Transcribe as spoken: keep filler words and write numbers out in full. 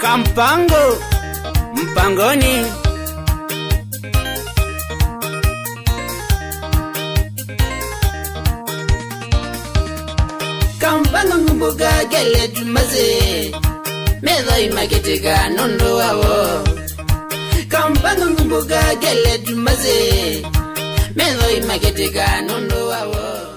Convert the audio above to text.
Kampango mpangoni. Kampango mbuga Keletu maze medo imaketega nondo wawo. Kampango mbuga Keletu maze medo imaketega nondo wawo.